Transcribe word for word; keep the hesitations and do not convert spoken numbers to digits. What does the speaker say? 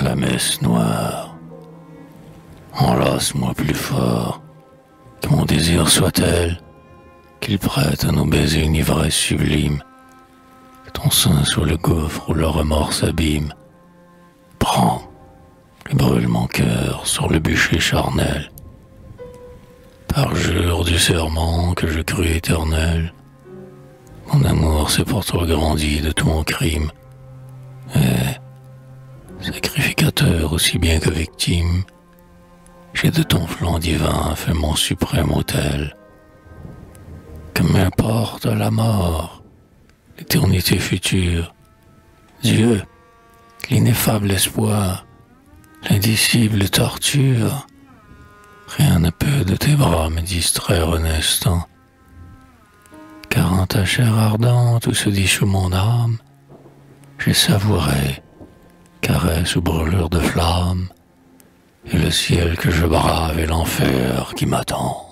la messe noire. Enlace-moi plus fort, que mon désir soit tel qu'il prête à nos baisers une ivresse sublime. Que ton sein soit le gouffre où le remords s'abîme. Prends et brûle mon cœur sur le bûcher charnel. Parjure du serment que je crus éternel. Mon amour s'est pour toi grandi de tout mon crime. Et, sacrificateur aussi bien que victime, j'ai de ton flanc divin fait mon suprême autel. Que m'importe la mort, l'éternité future, Dieu, l'ineffable espoir, l'indicible torture, rien ne peut de tes bras me distraire un instant. Car en ta chair ardente où se dissout mon âme, j'ai savouré, caresse ou brûlure de flamme, et le ciel que je brave et l'enfer qui m'attend.